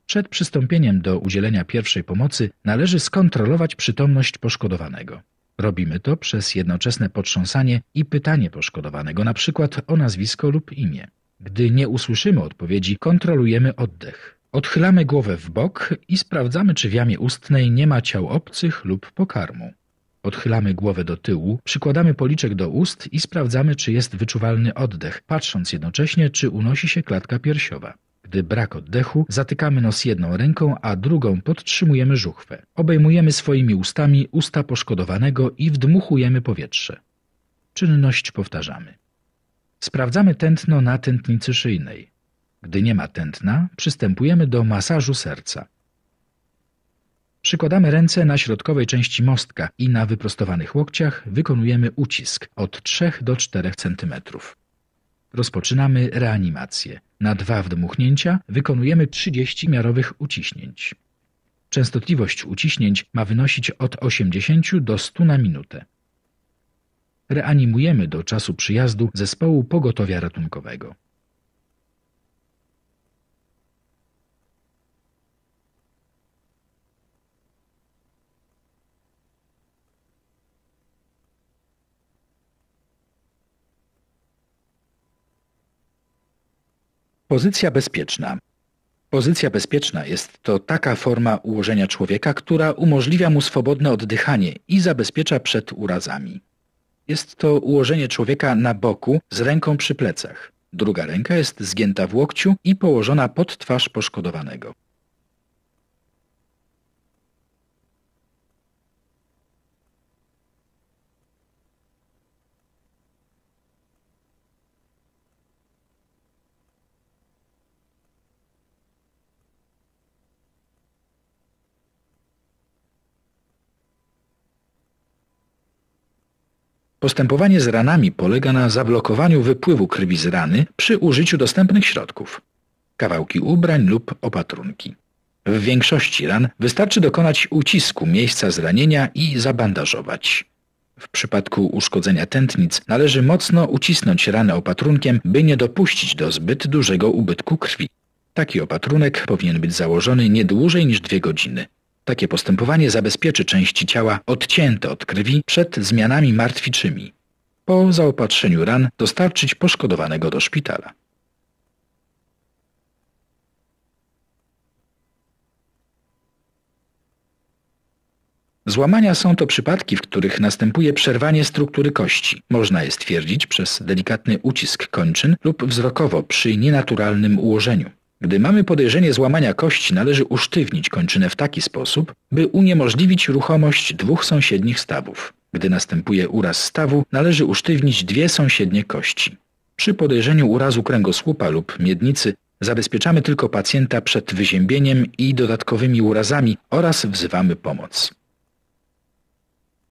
Przed przystąpieniem do udzielenia pierwszej pomocy należy skontrolować przytomność poszkodowanego. Robimy to przez jednoczesne potrząsanie i pytanie poszkodowanego, np. o nazwisko lub imię. Gdy nie usłyszymy odpowiedzi, kontrolujemy oddech. Odchylamy głowę w bok i sprawdzamy, czy w jamie ustnej nie ma ciał obcych lub pokarmu. Odchylamy głowę do tyłu, przykładamy policzek do ust i sprawdzamy, czy jest wyczuwalny oddech, patrząc jednocześnie, czy unosi się klatka piersiowa. Gdy brak oddechu, zatykamy nos jedną ręką, a drugą podtrzymujemy żuchwę. Obejmujemy swoimi ustami usta poszkodowanego i wdmuchujemy powietrze. Czynność powtarzamy. Sprawdzamy tętno na tętnicy szyjnej. Gdy nie ma tętna, przystępujemy do masażu serca. Przykładamy ręce na środkowej części mostka i na wyprostowanych łokciach wykonujemy ucisk od 3 do 4 cm. Rozpoczynamy reanimację. Na 2 wdmuchnięcia wykonujemy 30 miarowych uciśnięć. Częstotliwość uciśnięć ma wynosić od 80 do 100 na minutę. Reanimujemy do czasu przyjazdu zespołu pogotowia ratunkowego. Pozycja bezpieczna. Pozycja bezpieczna jest to taka forma ułożenia człowieka, która umożliwia mu swobodne oddychanie i zabezpiecza przed urazami. Jest to ułożenie człowieka na boku z ręką przy plecach. Druga ręka jest zgięta w łokciu i położona pod twarz poszkodowanego. Postępowanie z ranami polega na zablokowaniu wypływu krwi z rany przy użyciu dostępnych środków. Kawałki ubrań lub opatrunki. W większości ran wystarczy dokonać ucisku miejsca zranienia i zabandażować. W przypadku uszkodzenia tętnic należy mocno ucisnąć ranę opatrunkiem, by nie dopuścić do zbyt dużego ubytku krwi. Taki opatrunek powinien być założony nie dłużej niż 2 godziny. Takie postępowanie zabezpieczy części ciała odcięte od krwi przed zmianami martwiczymi. Po zaopatrzeniu ran dostarczyć poszkodowanego do szpitala. Złamania są to przypadki, w których następuje przerwanie struktury kości. Można je stwierdzić przez delikatny ucisk kończyn lub wzrokowo przy nienaturalnym ułożeniu. Gdy mamy podejrzenie złamania kości, należy usztywnić kończynę w taki sposób, by uniemożliwić ruchomość 2 sąsiednich stawów. Gdy następuje uraz stawu, należy usztywnić 2 sąsiednie kości. Przy podejrzeniu urazu kręgosłupa lub miednicy zabezpieczamy tylko pacjenta przed wyziębieniem i dodatkowymi urazami oraz wzywamy pomoc.